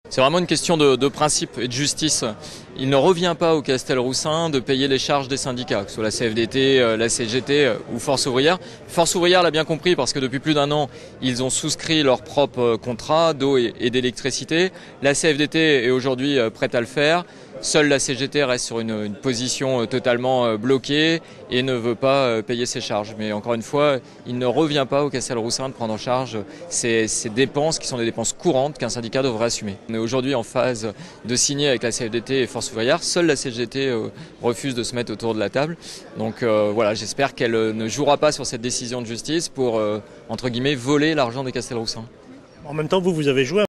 C'est vraiment une question de principe et de justice. Il ne revient pas au Castelroussin de payer les charges des syndicats, que ce soit la CFDT, la CGT ou Force Ouvrière. Force Ouvrière l'a bien compris parce que depuis plus d'un an, ils ont souscrit leur propre contrat d'eau et d'électricité. La CFDT est aujourd'hui prête à le faire. Seule la CGT reste sur une position totalement bloquée et ne veut pas payer ses charges. Mais encore une fois, il ne revient pas au Castelroussin de prendre en charge ces dépenses qui sont des dépenses courantes qu'un syndicat devrait assumer. On est aujourd'hui en phase de signer avec la CFDT et Force Ouvrière. Seule la CGT refuse de se mettre autour de la table. Donc voilà, j'espère qu'elle ne jouera pas sur cette décision de justice pour, entre guillemets, voler l'argent des Castelroussins. En même temps, vous avez joué